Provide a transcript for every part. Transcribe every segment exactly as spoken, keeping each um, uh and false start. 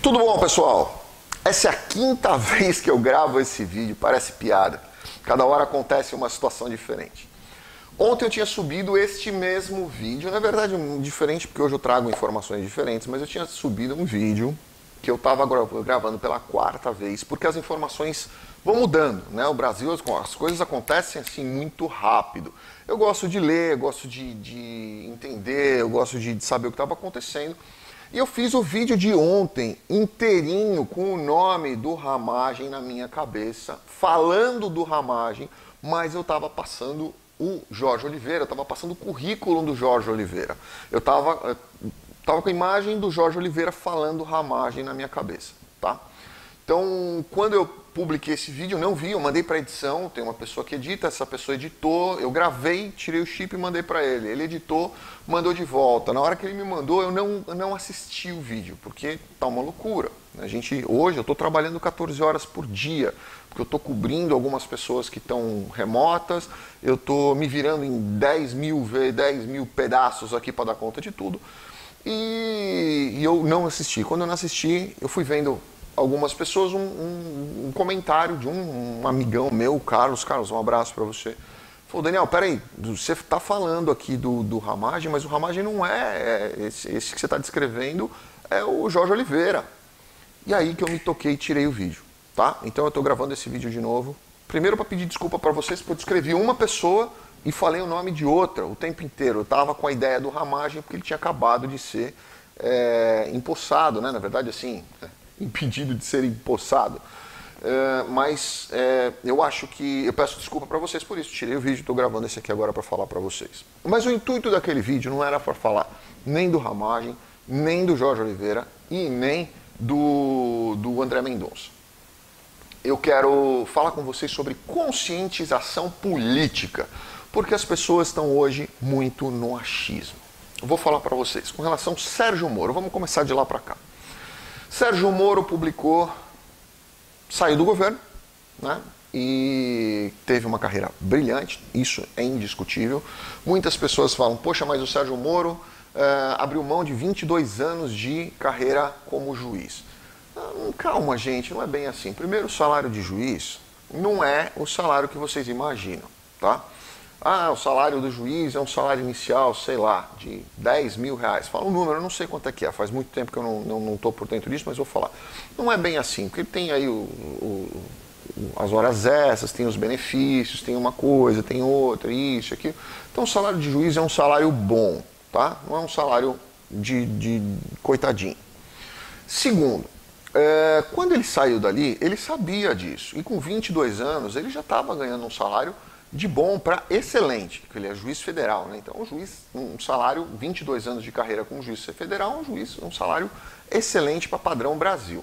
Tudo bom, pessoal? Essa é a quinta vez que eu gravo esse vídeo, parece piada. Cada hora acontece uma situação diferente. Ontem eu tinha subido este mesmo vídeo, na verdade um diferente porque hoje eu trago informações diferentes, mas eu tinha subido um vídeo que eu estava gravando pela quarta vez, porque as informações vão mudando, né? O Brasil, as coisas acontecem assim muito rápido. Eu gosto de ler, eu gosto de, de entender, eu gosto de, de saber o que estava acontecendo. E eu fiz o vídeo de ontem inteirinho com o nome do Ramagem na minha cabeça, falando do Ramagem, mas eu estava passando o Jorge Oliveira, eu estava passando o currículo do Jorge Oliveira. Eu estava tava com a imagem do Jorge Oliveira falando Ramagem na minha cabeça, tá? Então, quando eu publiquei esse vídeo, eu não vi, eu mandei para edição, tem uma pessoa que edita, essa pessoa editou, eu gravei, tirei o chip e mandei para ele. Ele editou, mandou de volta. Na hora que ele me mandou, eu não, eu não assisti o vídeo, porque tá uma loucura. A gente, hoje eu estou trabalhando quatorze horas por dia, porque eu estou cobrindo algumas pessoas que estão remotas, eu estou me virando em dez mil, dez mil pedaços aqui para dar conta de tudo. E, e eu não assisti. Quando eu não assisti, eu fui vendo algumas pessoas, um, um, um comentário de um, um amigão meu, o Carlos. Carlos, um abraço para você. Falou, Daniel, peraí, você está falando aqui do, do Ramagem, mas o Ramagem não é, é esse, esse que você está descrevendo, é o Jorge Oliveira. E aí que eu me toquei e tirei o vídeo, tá? Então eu estou gravando esse vídeo de novo. Primeiro para pedir desculpa para vocês, porque eu descrevi uma pessoa e falei o nome de outra o tempo inteiro. Eu estava com a ideia do Ramagem porque ele tinha acabado de ser é, empossado, né? Na verdade, assim, impedido de ser empossado. É, mas é, eu acho que... Eu peço desculpa para vocês por isso. Tirei o vídeo e estou gravando esse aqui agora para falar para vocês. Mas o intuito daquele vídeo não era para falar nem do Ramagem, nem do Jorge Oliveira e nem do, do André Mendonça. Eu quero falar com vocês sobre conscientização política, porque as pessoas estão hoje muito no achismo. Eu vou falar para vocês com relação ao Sérgio Moro. Vamos começar de lá para cá. Sérgio Moro publicou, saiu do governo, né? E teve uma carreira brilhante, isso é indiscutível. Muitas pessoas falam, poxa, mas o Sérgio Moro é, abriu mão de vinte e dois anos de carreira como juiz. Calma, gente, não é bem assim. Primeiro, o salário de juiz não é o salário que vocês imaginam, tá? Ah, o salário do juiz é um salário inicial, sei lá, de dez mil reais. Fala um número, eu não sei quanto é que é, faz muito tempo que eu não estou não, não por dentro disso, mas vou falar. Não é bem assim, porque ele tem aí o, o, as horas extras, tem os benefícios, tem uma coisa, tem outra, isso, aquilo. Então o salário de juiz é um salário bom, tá? Não é um salário de, de coitadinho. Segundo, é, quando ele saiu dali, ele sabia disso. E com vinte e dois anos, ele já estava ganhando um salário de bom para excelente, porque ele é juiz federal, né? Então, um juiz, um salário, vinte e dois anos de carreira como juiz federal, um juiz, um salário excelente para padrão Brasil.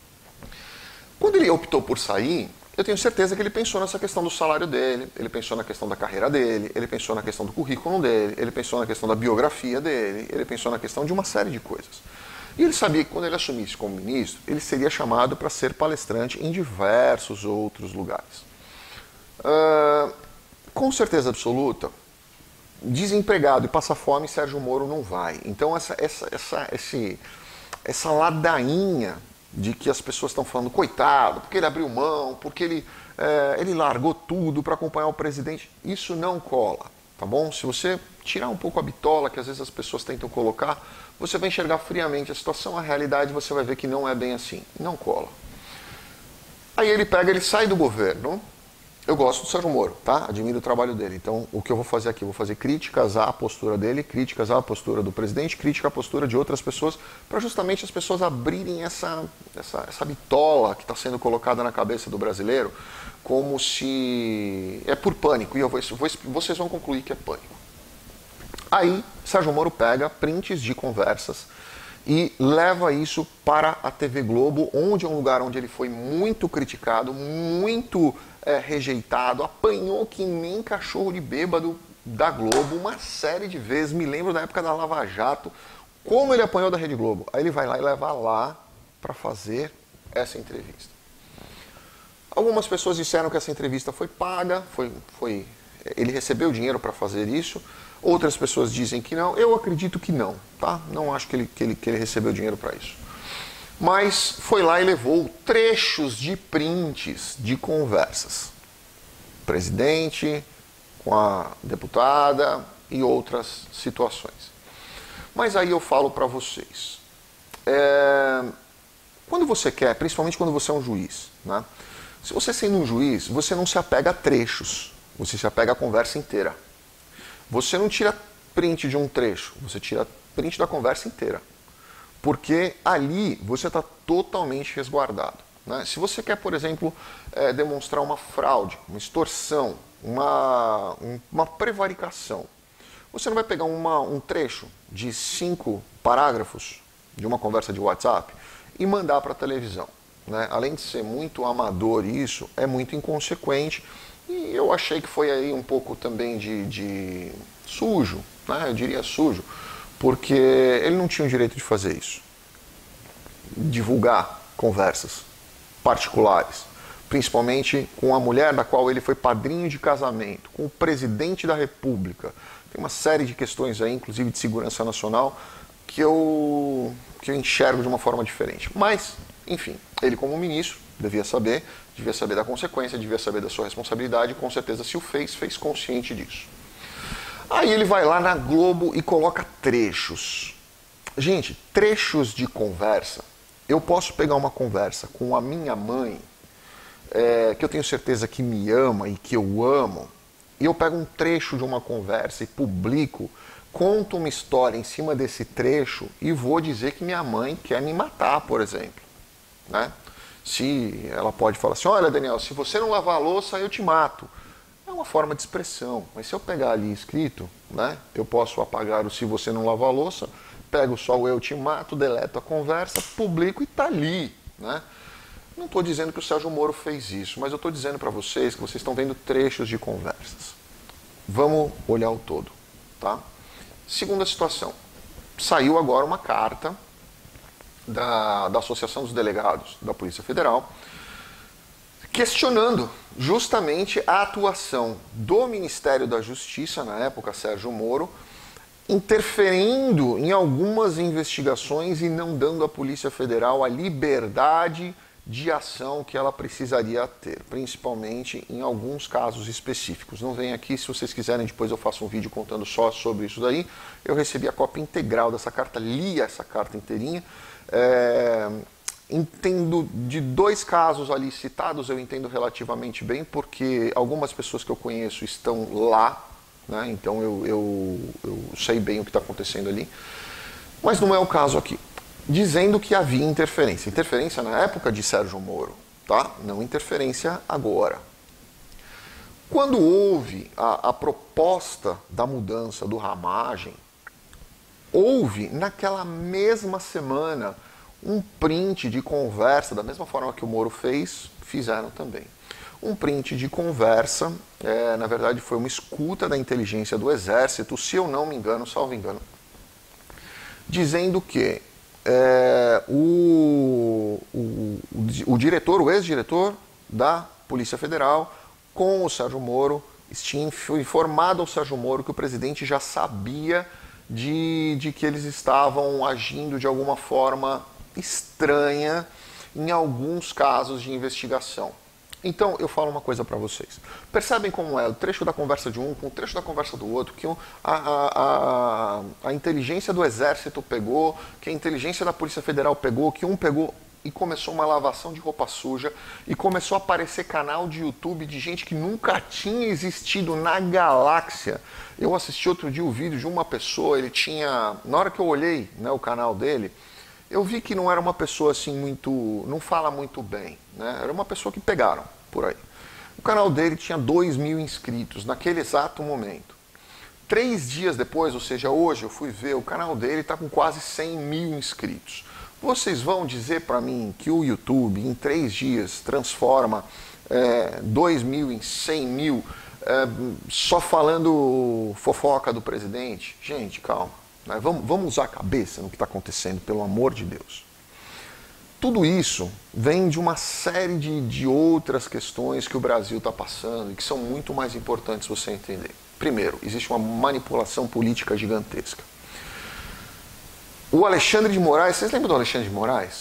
Quando ele optou por sair, eu tenho certeza que ele pensou nessa questão do salário dele, ele pensou na questão da carreira dele, ele pensou na questão do currículo dele, ele pensou na questão da biografia dele, ele pensou na questão de uma série de coisas. E ele sabia que quando ele assumisse como ministro, ele seria chamado para ser palestrante em diversos outros lugares. Uh, com certeza absoluta, desempregado e passar fome, Sérgio Moro não vai. Então essa, essa, essa, esse, essa ladainha de que as pessoas estão falando, coitado, porque ele abriu mão, porque ele, é, ele largou tudo para acompanhar o presidente, isso não cola, tá bom? Se você tirar um pouco a bitola que às vezes as pessoas tentam colocar, você vai enxergar friamente a situação, a realidade, você vai ver que não é bem assim, não cola. Aí ele pega, ele sai do governo. Eu gosto do Sérgio Moro, tá? Admiro o trabalho dele. Então, o que eu vou fazer aqui? Eu vou fazer críticas à postura dele, críticas à postura do presidente, crítica à postura de outras pessoas, para justamente as pessoas abrirem essa, essa, essa bitola que está sendo colocada na cabeça do brasileiro, como se... é por pânico, e eu vou, vou, vocês vão concluir que é pânico. Aí, Sérgio Moro pega prints de conversas e leva isso para a T V Globo, onde é um lugar onde ele foi muito criticado, muito... É, rejeitado, apanhou que nem cachorro de bêbado da Globo uma série de vezes, me lembro da época da Lava Jato, como ele apanhou da Rede Globo. Aí ele vai lá e leva lá para fazer essa entrevista. Algumas pessoas disseram que essa entrevista foi paga, foi, foi, ele recebeu dinheiro para fazer isso, outras pessoas dizem que não, eu acredito que não, tá? Não acho que ele, que ele, que ele recebeu dinheiro para isso. mas foi lá e levou trechos de prints de conversas. Presidente com a deputada e outras situações. Mas aí eu falo para vocês, é, quando você quer, principalmente quando você é um juiz, né? Se você sendo um juiz, você não se apega a trechos, você se apega à conversa inteira. Você não tira print de um trecho, você tira print da conversa inteira. Porque ali você está totalmente resguardado, né? Se você quer, por exemplo, é, demonstrar uma fraude, uma extorsão, uma, um, uma prevaricação, você não vai pegar uma, um trecho de cinco parágrafos de uma conversa de WhatsApp e mandar para a televisão, né? Além de ser muito amador isso, é muito inconsequente e eu achei que foi aí um pouco também de, de sujo, né? Eu diria sujo, porque ele não tinha o direito de fazer isso. Divulgar conversas particulares, principalmente com a mulher da qual ele foi padrinho de casamento, com o presidente da República. Tem uma série de questões aí, inclusive de segurança nacional, que eu, que eu enxergo de uma forma diferente. Mas, enfim, ele como ministro devia saber, devia saber da consequência, devia saber da sua responsabilidade, e com certeza se o fez, fez consciente disso. Aí ele vai lá na Globo e coloca trechos. Gente, trechos de conversa. Eu posso pegar uma conversa com a minha mãe, é, que eu tenho certeza que me ama e que eu amo, e eu pego um trecho de uma conversa e publico, conto uma história em cima desse trecho e vou dizer que minha mãe quer me matar, por exemplo, né? Se ela pode falar assim, olha Daniel, se você não lavar a louça eu te mato. É uma forma de expressão, mas se eu pegar ali escrito, né, eu posso apagar o se você não lavar a louça, pego só o eu te mato, deleto a conversa, publico e tá ali, né? Não estou dizendo que o Sérgio Moro fez isso, mas eu estou dizendo para vocês que vocês estão vendo trechos de conversas. Vamos olhar o todo, tá? Segunda situação. Saiu agora uma carta da, da Associação dos Delegados da Polícia Federal questionando justamente a atuação do Ministério da Justiça, na época Sérgio Moro, interferindo em algumas investigações e não dando à Polícia Federal a liberdade de ação que ela precisaria ter, principalmente em alguns casos específicos. Não vem aqui, se vocês quiserem, depois eu faço um vídeo contando só sobre isso daí. Eu recebi a cópia integral dessa carta, li essa carta inteirinha. É, entendo de dois casos ali citados, eu entendo relativamente bem, porque algumas pessoas que eu conheço estão lá, né? Então eu, eu, eu sei bem o que está acontecendo ali. Mas não é o caso aqui. Dizendo que havia interferência. Interferência na época de Sérgio Moro, tá? Não interferência agora. Quando houve a, a proposta da mudança do Ramagem, houve naquela mesma semana um print de conversa, da mesma forma que o Moro fez, fizeram também. Um print de conversa, é, na verdade foi uma escuta da inteligência do Exército, se eu não me engano, salvo engano, dizendo que É, o, o, o diretor, o ex-diretor da Polícia Federal, com o Sérgio Moro, tinha informado ao Sérgio Moro que o presidente já sabia de, de que eles estavam agindo de alguma forma estranha em alguns casos de investigação. Então, eu falo uma coisa para vocês. Percebem como é o trecho da conversa de um com o trecho da conversa do outro, que a, a, a, a inteligência do Exército pegou, que a inteligência da Polícia Federal pegou, que um pegou e começou uma lavação de roupa suja e começou a aparecer canal de YouTube de gente que nunca tinha existido na galáxia. Eu assisti outro dia o vídeo de uma pessoa, ele tinha... Na hora que eu olhei, né, o canal dele, eu vi que não era uma pessoa assim muito... não fala muito bem, né? Era uma pessoa que pegaram por aí. O canal dele tinha dois mil inscritos naquele exato momento. Três dias depois, ou seja, hoje eu fui ver, o canal dele está com quase cem mil inscritos. Vocês vão dizer para mim que o YouTube em três dias transforma é, dois mil em cem mil é, só falando fofoca do presidente? Gente, calma. Né? Vamos, vamos usar a cabeça no que está acontecendo, pelo amor de Deus. Tudo isso vem de uma série de, de outras questões que o Brasil está passando e que são muito mais importantes você entender. Primeiro, existe uma manipulação política gigantesca. O Alexandre de Moraes, vocês lembram do Alexandre de Moraes?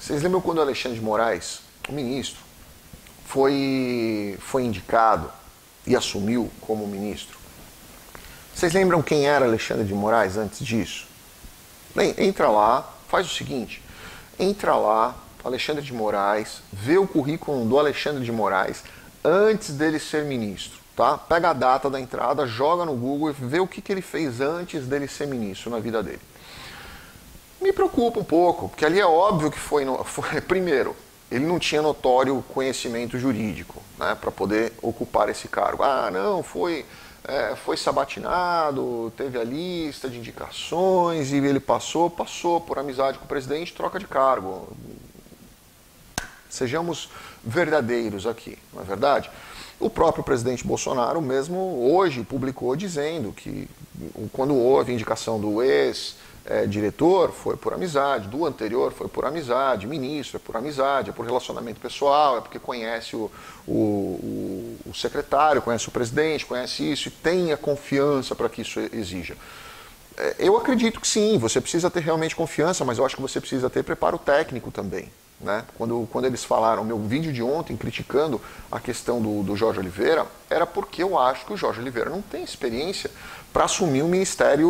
Vocês lembram quando o Alexandre de Moraes, o ministro, foi, foi indicado e assumiu como ministro? Vocês lembram quem era Alexandre de Moraes antes disso? Bem, entra lá, faz o seguinte, entra lá, Alexandre de Moraes, vê o currículo do Alexandre de Moraes antes dele ser ministro, tá? Pega a data da entrada, joga no Google e vê o que, que ele fez antes dele ser ministro na vida dele. Me preocupa um pouco, porque ali é óbvio que foi, no, foi primeiro, ele não tinha notório conhecimento jurídico, né, para poder ocupar esse cargo. Ah, não, foi, é, foi sabatinado, teve a lista de indicações e ele passou, passou por amizade com o presidente, troca de cargo. Sejamos verdadeiros aqui, não é verdade? O próprio presidente Bolsonaro mesmo hoje publicou dizendo que quando houve a indicação do ex É, diretor, foi por amizade, do anterior foi por amizade, ministro é por amizade, é por relacionamento pessoal, é porque conhece o, o, o, o secretário, conhece o presidente, conhece isso e tem a confiança para que isso exija. É, eu acredito que sim, você precisa ter realmente confiança, mas eu acho que você precisa ter preparo técnico também. Né? Quando, quando eles falaram, meu vídeo de ontem criticando a questão do, do Jorge Oliveira, era porque eu acho que o Jorge Oliveira não tem experiência para assumir um ministério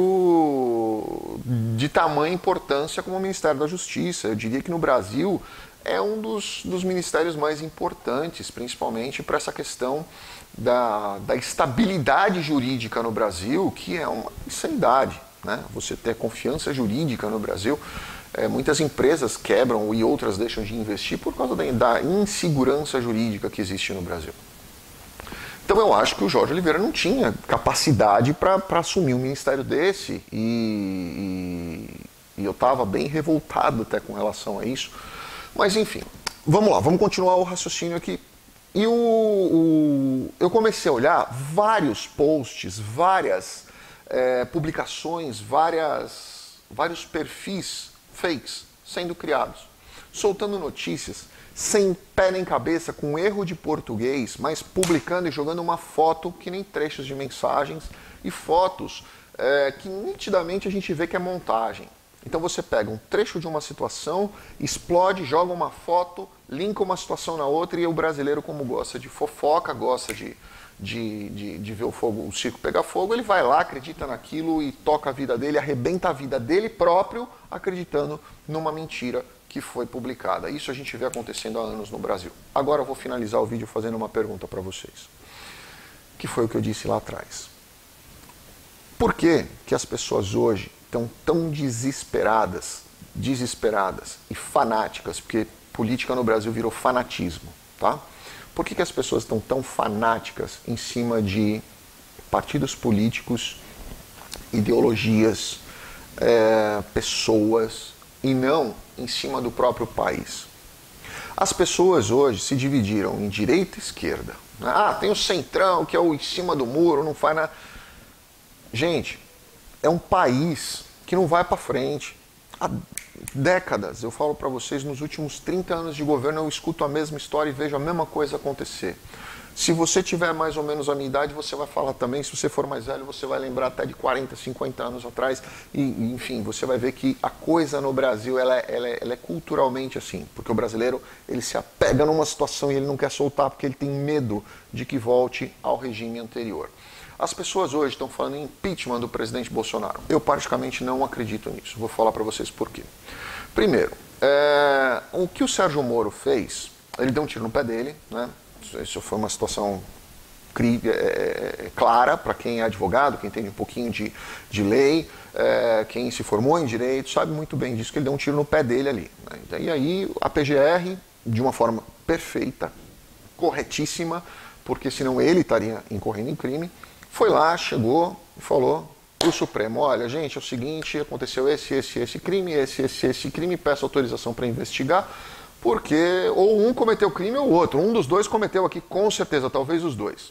de tamanha importância como o Ministério da Justiça. Eu diria que no Brasil é um dos, dos ministérios mais importantes, principalmente para essa questão da, da estabilidade jurídica no Brasil, que é uma insanidade, né? Você ter confiança jurídica no Brasil. É, muitas empresas quebram e outras deixam de investir por causa da, da insegurança jurídica que existe no Brasil. Então eu acho que o Jorge Oliveira não tinha capacidade para assumir um ministério desse e, e, e eu estava bem revoltado até com relação a isso. Mas enfim, vamos lá, vamos continuar o raciocínio aqui. E o, o, eu comecei a olhar vários posts, várias é, publicações, várias, vários perfis fakes sendo criados, soltando notícias sem pé nem cabeça, com erro de português, mas publicando e jogando uma foto que nem trechos de mensagens e fotos é, que nitidamente a gente vê que é montagem. Então você pega um trecho de uma situação, explode, joga uma foto, linka uma situação na outra e o brasileiro, como gosta de fofoca, gosta de, de, de, de ver o fogo, o circo pegar fogo, ele vai lá, acredita naquilo e toca a vida dele, arrebenta a vida dele próprio, acreditando numa mentira que foi publicada. Isso a gente vê acontecendo há anos no Brasil. Agora eu vou finalizar o vídeo fazendo uma pergunta para vocês, que foi o que eu disse lá atrás. Por que que as pessoas hoje estão tão desesperadas, desesperadas e fanáticas, porque política no Brasil virou fanatismo, tá? Por que que as pessoas estão tão fanáticas em cima de partidos políticos, ideologias, é, pessoas, e não em cima do próprio país? As pessoas hoje se dividiram em direita e esquerda. Ah, tem o centrão, que é o em cima do muro, não faz nada. Gente, é um país que não vai para frente. Há décadas, eu falo para vocês, nos últimos trinta anos de governo eu escuto a mesma história e vejo a mesma coisa acontecer. Se você tiver mais ou menos a minha idade, você vai falar também. Se você for mais velho, você vai lembrar até de quarenta, cinquenta anos atrás. E, enfim, você vai ver que a coisa no Brasil ela é, ela é, ela é culturalmente assim. Porque o brasileiro ele se apega numa situação e ele não quer soltar porque ele tem medo de que volte ao regime anterior. As pessoas hoje estão falando em impeachment do presidente Bolsonaro. Eu praticamente não acredito nisso. Vou falar para vocês por quê. Primeiro, é, o que o Sérgio Moro fez, ele deu um tiro no pé dele, né? Isso foi uma situação é, clara para quem é advogado, quem entende um pouquinho de, de lei, é, quem se formou em direito, sabe muito bem disso, que ele deu um tiro no pé dele ali. Né? E aí a P G R, de uma forma perfeita, corretíssima, porque senão ele estaria incorrendo em crime, foi lá, chegou e falou para o Supremo, olha gente, é o seguinte, aconteceu esse, esse, esse crime, esse, esse, esse crime, peço autorização para investigar, porque ou um cometeu crime ou o outro, um dos dois cometeu aqui, com certeza, talvez os dois.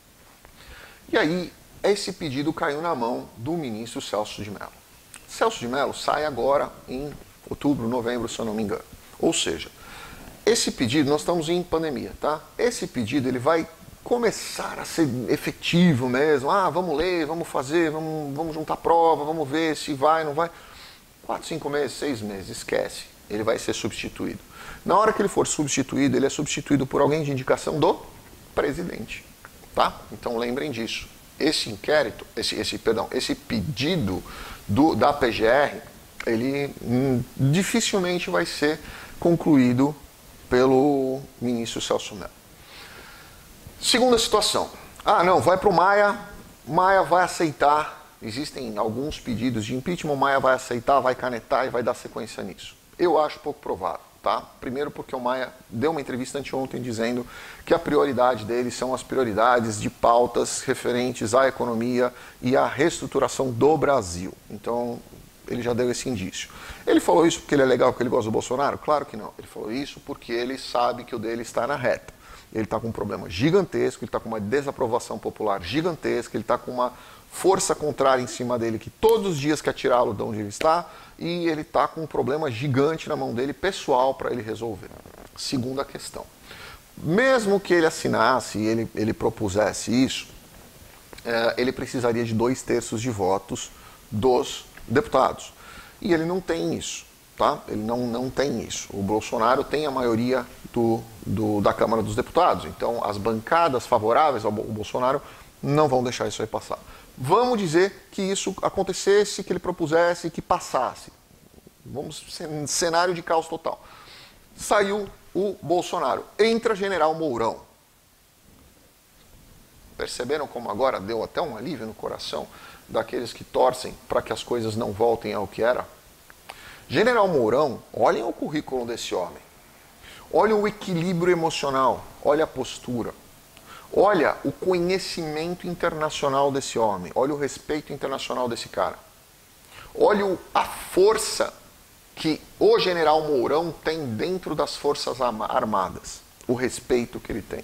E aí, esse pedido caiu na mão do ministro Celso de Mello. Celso de Mello sai agora em outubro, novembro, se eu não me engano. Ou seja, esse pedido, nós estamos em pandemia, tá? Esse pedido, ele vai começar a ser efetivo mesmo. Ah, vamos ler, vamos fazer, vamos, vamos juntar prova, vamos ver se vai, não vai. Quatro, cinco meses, seis meses, esquece. ele vai ser substituído. Na hora que ele for substituído, ele é substituído por alguém de indicação do presidente, tá? Então lembrem disso. Esse inquérito, esse, esse, perdão, esse pedido do, da P G R, ele hum, dificilmente vai ser concluído pelo ministro Celso Mello. Segunda situação. Ah, não, vai para o Maia, Maia vai aceitar. Existem alguns pedidos de impeachment, o Maia vai aceitar, vai canetar e vai dar sequência nisso. Eu acho pouco provável, tá? Primeiro porque o Maia deu uma entrevista anteontem dizendo que a prioridade dele são as prioridades de pautas referentes à economia e à reestruturação do Brasil. Então, ele já deu esse indício. Ele falou isso porque ele é legal, porque ele gosta do Bolsonaro? Claro que não. Ele falou isso porque ele sabe que o dele está na reta. Ele está com um problema gigantesco, ele está com uma desaprovação popular gigantesca, ele está com uma força contrária em cima dele que todos os dias quer tirá-lo de onde ele está, e ele está com um problema gigante na mão dele, pessoal, para ele resolver. Segunda questão. Mesmo que ele assinasse e ele, ele propusesse isso, é, ele precisaria de dois terços de votos dos deputados. E ele não tem isso, tá? Ele não, não tem isso. O Bolsonaro tem a maioria do, do, da Câmara dos Deputados, então as bancadas favoráveis ao Bolsonaro não vão deixar isso aí passar. Vamos dizer que isso acontecesse, que ele propusesse, que passasse. Vamos, cenário de caos total. Saiu o Bolsonaro, entra General Mourão. Perceberam como agora deu até um alívio no coração daqueles que torcem para que as coisas não voltem ao que era? General Mourão, olhem o currículo desse homem. Olha o equilíbrio emocional, olha a postura. Olha o conhecimento internacional desse homem, olha o respeito internacional desse cara. Olha a força que o General Mourão tem dentro das Forças Armadas, o respeito que ele tem.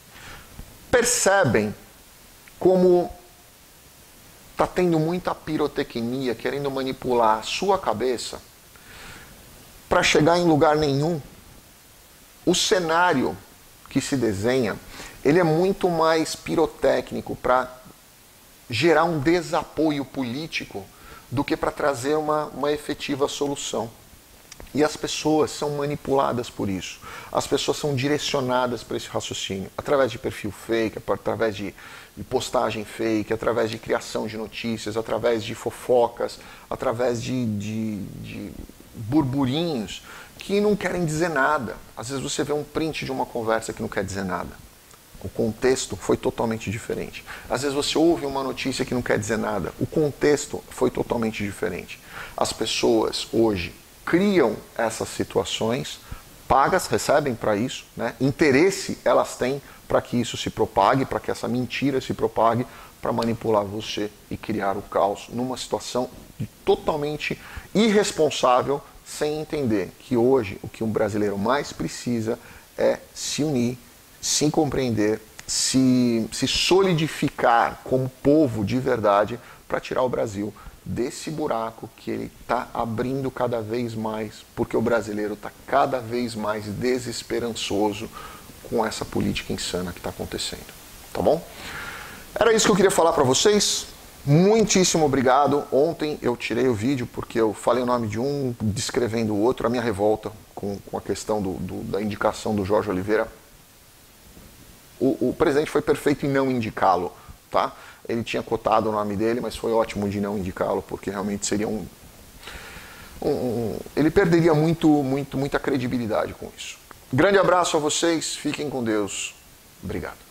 Percebem como está tendo muita pirotecnia, querendo manipular a sua cabeça para chegar em lugar nenhum? O cenário que se desenha, ele é muito mais pirotécnico para gerar um desapoio político do que para trazer uma, uma efetiva solução. E as pessoas são manipuladas por isso. As pessoas são direcionadas para esse raciocínio, através de perfil fake, através de, de postagem fake, através de criação de notícias, através de fofocas, através de, de, de burburinhos que não querem dizer nada. Às vezes você vê um print de uma conversa que não quer dizer nada. O contexto foi totalmente diferente. Às vezes você ouve uma notícia que não quer dizer nada. O contexto foi totalmente diferente. As pessoas hoje criam essas situações, pagas, recebem para isso, né? Interesse elas têm para que isso se propague, para que essa mentira se propague, para manipular você e criar o caos numa situação totalmente irresponsável, sem entender que hoje o que um brasileiro mais precisa é se unir, se compreender, se, se solidificar como povo de verdade para tirar o Brasil desse buraco que ele está abrindo cada vez mais, porque o brasileiro está cada vez mais desesperançoso com essa política insana que está acontecendo. Tá bom? Era isso que eu queria falar para vocês. Muitíssimo obrigado. Ontem eu tirei o vídeo porque eu falei o nome de um descrevendo o outro, a minha revolta com, com a questão do, do, da indicação do Jorge Oliveira. O, o presidente foi perfeito em não indicá-lo, tá? Ele tinha cotado o nome dele, mas foi ótimo de não indicá-lo, porque realmente seria um, um, um... Ele perderia muito, muito, muita credibilidade com isso. Grande abraço a vocês, fiquem com Deus. Obrigado.